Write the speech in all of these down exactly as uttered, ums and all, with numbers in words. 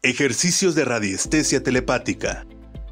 Ejercicios de radiestesia telepática.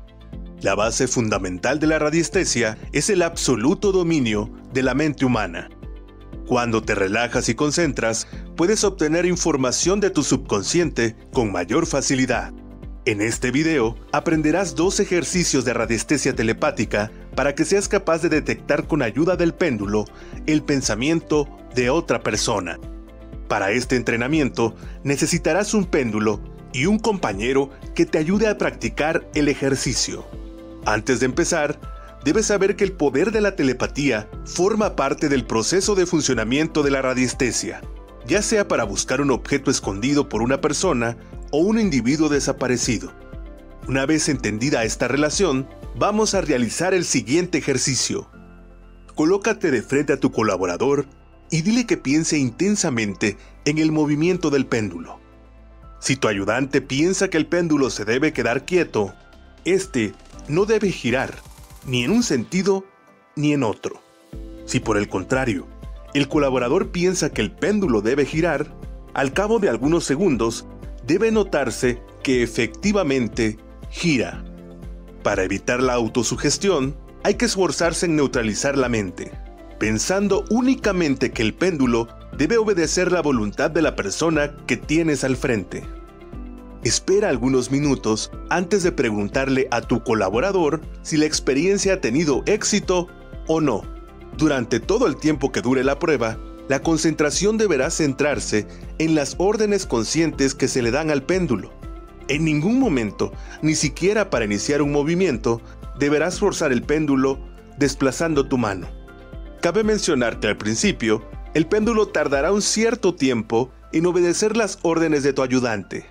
La base fundamental de la radiestesia es el absoluto dominio de la mente humana. Cuando te relajas y concentras, puedes obtener información de tu subconsciente con mayor facilidad. En este video aprenderás dos ejercicios de radiestesia telepática para que seas capaz de detectar con ayuda del péndulo el pensamiento de otra persona. Para este entrenamiento necesitarás un péndulo y un compañero que te ayude a practicar el ejercicio. Antes de empezar, debes saber que el poder de la telepatía forma parte del proceso de funcionamiento de la radiestesia, ya sea para buscar un objeto escondido por una persona o un individuo desaparecido. Una vez entendida esta relación, vamos a realizar el siguiente ejercicio. Colócate de frente a tu colaborador y dile que piense intensamente en el movimiento del péndulo. Si tu ayudante piensa que el péndulo se debe quedar quieto, este no debe girar, ni en un sentido ni en otro. Si por el contrario, el colaborador piensa que el péndulo debe girar, al cabo de algunos segundos, debe notarse que efectivamente gira. Para evitar la autosugestión, hay que esforzarse en neutralizar la mente, pensando únicamente que el péndulo debe obedecer la voluntad de la persona que tienes al frente. Espera algunos minutos antes de preguntarle a tu colaborador si la experiencia ha tenido éxito o no. Durante todo el tiempo que dure la prueba, la concentración deberá centrarse en las órdenes conscientes que se le dan al péndulo. En ningún momento, ni siquiera para iniciar un movimiento, deberás forzar el péndulo desplazando tu mano. Cabe mencionar que al principio, el péndulo tardará un cierto tiempo en obedecer las órdenes de tu ayudante.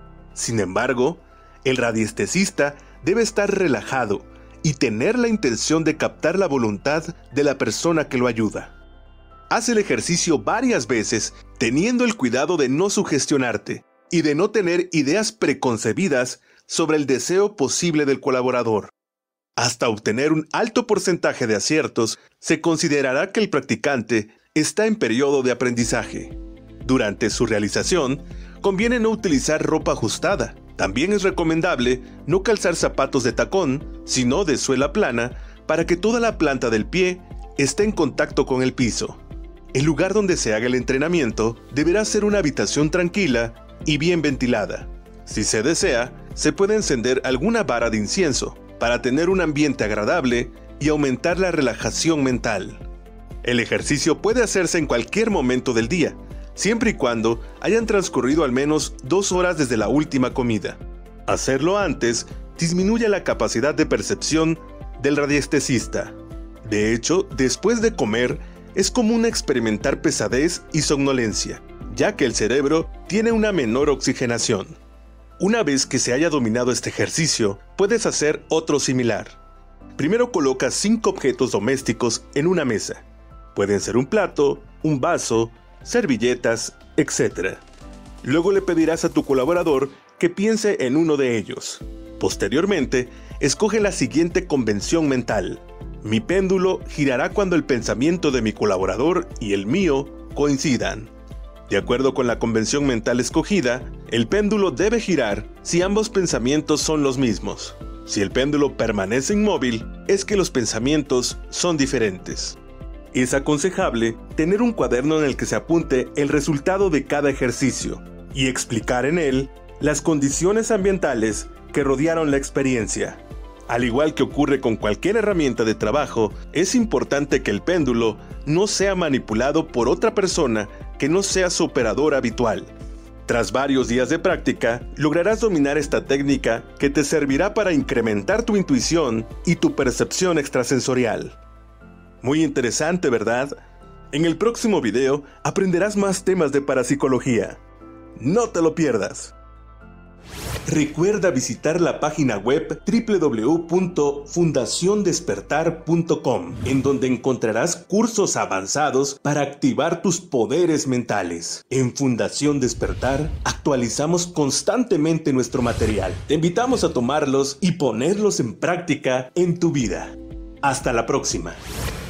Sin embargo, el radiestesista debe estar relajado y tener la intención de captar la voluntad de la persona que lo ayuda. Haz el ejercicio varias veces, teniendo el cuidado de no sugestionarte y de no tener ideas preconcebidas sobre el deseo posible del colaborador. Hasta obtener un alto porcentaje de aciertos, se considerará que el practicante está en periodo de aprendizaje. Durante su realización, conviene no utilizar ropa ajustada. También es recomendable no calzar zapatos de tacón, sino de suela plana, para que toda la planta del pie esté en contacto con el piso. El lugar donde se haga el entrenamiento deberá ser una habitación tranquila y bien ventilada. Si se desea, se puede encender alguna vara de incienso para tener un ambiente agradable y aumentar la relajación mental. El ejercicio puede hacerse en cualquier momento del día, siempre y cuando hayan transcurrido al menos dos horas desde la última comida. Hacerlo antes disminuye la capacidad de percepción del radiestesista. De hecho, después de comer, es común experimentar pesadez y somnolencia, ya que el cerebro tiene una menor oxigenación. Una vez que se haya dominado este ejercicio, puedes hacer otro similar. Primero coloca cinco objetos domésticos en una mesa. Pueden ser un plato, un vaso, servilletas, etcétera. Luego le pedirás a tu colaborador que piense en uno de ellos. Posteriormente, escoge la siguiente convención mental. Mi péndulo girará cuando el pensamiento de mi colaborador y el mío coincidan. De acuerdo con la convención mental escogida, el péndulo debe girar si ambos pensamientos son los mismos. Si el péndulo permanece inmóvil, es que los pensamientos son diferentes. Es aconsejable tener un cuaderno en el que se apunte el resultado de cada ejercicio y explicar en él las condiciones ambientales que rodearon la experiencia. Al igual que ocurre con cualquier herramienta de trabajo, es importante que el péndulo no sea manipulado por otra persona que no sea su operador habitual. Tras varios días de práctica, lograrás dominar esta técnica que te servirá para incrementar tu intuición y tu percepción extrasensorial. Muy interesante, ¿verdad? En el próximo video aprenderás más temas de parapsicología. No te lo pierdas. Recuerda visitar la página web doble u doble u doble u punto fundación despertar punto com, en donde encontrarás cursos avanzados para activar tus poderes mentales. En Fundación Despertar actualizamos constantemente nuestro material. Te invitamos a tomarlos y ponerlos en práctica en tu vida. Hasta la próxima.